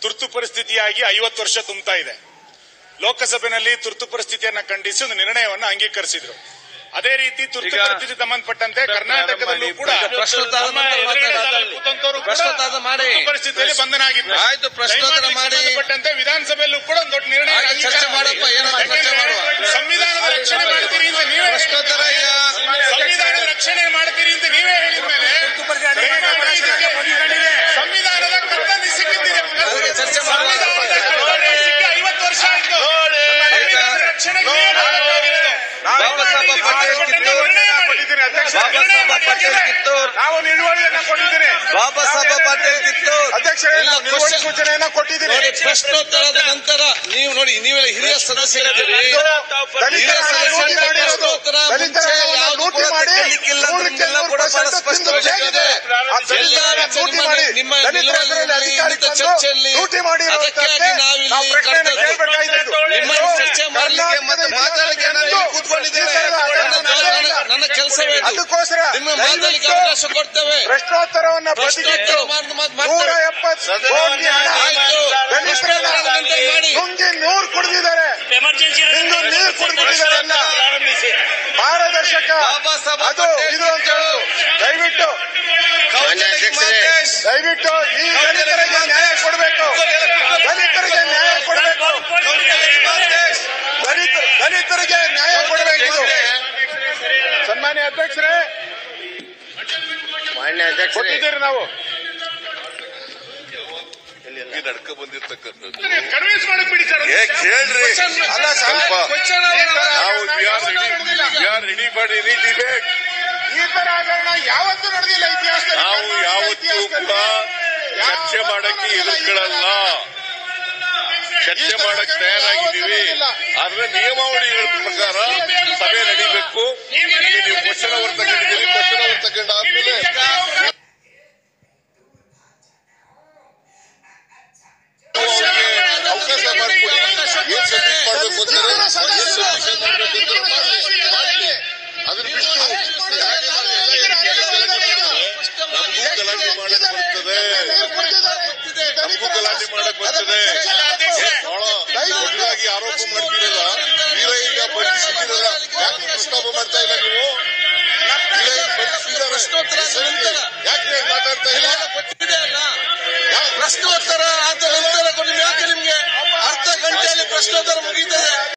ತುರ್ತು ಪರಿಸ್ಥಿತಿಯಾಗಿ 50 ವರ್ಷ ತುಂಬುತ್ತಾ ಇದೆ. ಲೋಕಸಭೆಯಲ್ಲಿ ತುರ್ತು ಪರಿಸ್ಥಿತಿಯನ್ನ ಖಂಡಿಸಿ ಒಂದು ನಿರ್ಣಯವನ್ನು ಅಂಗೀಕರಿಸಿದ್ರು. ಅದೇ ರೀತಿ ತುರ್ತು ಪರಿಸ್ಥಿತಿ ಸಂಬಂಧಪಟ್ಟಂತೆ ಕರ್ನಾಟಕದಲ್ಲೂ ಕೂಡ ಪರಿಸ್ಥಿತಿಯಲ್ಲಿ ಬಂಧನ ಆಗಿತ್ತು. ಸಂಬಂಧಪಟ್ಟಂತೆ ವಿಧಾನಸಭೆಯಲ್ಲೂ ಕೂಡ ಒಂದು ದೊಡ್ಡ ನಿರ್ಣಯ ಸಂವಿಧಾನದ ರಕ್ಷಣೆ ಮಾಡ್ತೀರಿ ಅಂತ ನೀವೇ ಸಂವಿಧಾನದ ರಕ್ಷಣೆ ಮಾಡ್ತೀರಿ ಅಂತ ನೀವೇ ಹೇಳಿದ ಮೇಲೆ ಸಂವಿಧಾನದ ಕರ್ತವ್ಯ ಸಿಕ್ಕಿದ್ದೀರಿ. ಸಂವಿಧಾನದ ಕರ್ತವ್ಯ ಸಿಕ್ಕಿ 50 ವರ್ಷ ಆಯ್ತು. ಸಂವಿಧಾನದ ರಕ್ಷಣೆಗೆ ನಾವು ನಿಲುವಳಿಯನ್ನ ಕೊಟ್ಟಿದ್ದೀನಿ. ಬಾಬಾ ಸಾಹೇಬ್ ಪಾಟೀಲ್ ಕಿತ್ತೂರ್ ಅಧ್ಯಕ್ಷರೇ ಸೂಚನೆಯನ್ನ ಕೊಟ್ಟಿದ್ದೀನಿ. ಪ್ರಶ್ನೋತ್ತರದ ನಂತರ ನೀವು ನೋಡಿ, ನೀವೆಲ್ಲ ಹಿರಿಯ ಸದಸ್ಯರಿದ್ದೀರಿ. ಹಿರಿಯ ಪ್ರಶ್ನೋತ್ತರ ಮುಂಚೆ ಯಾವುದು ಕೂಡ ತೆಗೆಯಲಿಕ್ಕಿಲ್ಲ. ನಿಮ್ಮೆಲ್ಲ ಕೂಡ ಬಹಳ ಸ್ಪಷ್ಟವಾಗಿದೆ. ನಿಮ್ಮ ನಿಲುವಳಿಯಲ್ಲಿ ಇಂಥ ಚರ್ಚೆಯಲ್ಲಿ ಅದಕ್ಕಾಗಿ ನಾವಿಲ್ಲಿ ನಿಮ್ಮ ಚರ್ಚೆ ಮಾಡಲಿಕ್ಕೆ ಮತ್ತು ಮಾತಾಡಲಿಕ್ಕೆ ನಾನು ಕೂತ್ಕೊಂಡಿದ್ದೇನೆ. ನನ್ನ ಕೆಲಸವೇ ಅದಕ್ಕೋಸ್ಕರ ನಿಮ್ಮ ಮಾತಾಡಲಿಕ್ಕೆ ಅವಕಾಶ ಕೊಡ್ತೇವೆ. ಪ್ರಶ್ನೋತ್ತರವನ್ನ ನುಂಗಿ ನೂರು ಕುಡಿದಿದ್ದಾರೆ. ನೀರು ಕುಡಿದಿದ್ದಾರೆ. ಪಾರದರ್ಶಕ ಅದು ಇದು ಅಂತ ಹೇಳುದು. ದಯವಿಟ್ಟು ಈ ದಲಿತರಿಗೆ ನ್ಯಾಯ ಕೊಡಬೇಕು. ದಲಿತರಿಗೆ ನ್ಯಾಯ ಕೊಡಬೇಕು. ದಲಿತರಿಗೆ ನ್ಯಾಯ ಕೊಡಬೇಕು. ಸನ್ಮಾನ್ಯ ಅಧ್ಯಕ್ಷರೇ, ಕೊಟ್ಟಿದ್ದೀರಿ. ನಾವು ನಡ್ಕ ಬಂದಿರ್ತಕ್ಕಂಥದ್ದು ಕನ್ವಿನ್ಸ್ ಮಾಡಕ್ ಬಿಡಿ ಸರ್. ಕೇಳ್ರಿ, ಅಲ್ಲ ಸ್ವಲ್ಪ ರೆಡಿ ಮಾಡಿ ಡಿಬೇಟ್. ಈ ತರ ಹಗರಣ ಯಾವತ್ತೂ ನಡೆದಿಲ್ಲ ಇತಿಹಾಸದಲ್ಲಿ. ನಾವು ಯಾವತ್ತೂ ಕೂಡ ಚರ್ಚೆ ಮಾಡಕ್ಕೆ ಎದುರುಗಳಲ್ಲ, ಚರ್ಚೆ ಮಾಡಕ್ ತಯಾರಾಗಿದ್ದೀವಿ. ಆದ್ರೆ ನಿಯಮಾವಳಿಗಳ ಪ್ರಕಾರ ಸಭೆ ನಡೀಬೇಕು. ನೀವು ಕ್ವಶನ್ ಅವರ್ ತಗೊಂಡಿದ್ದೀರಿ. Question hour ತಗೊಂಡಾದ್ಮೇಲೆ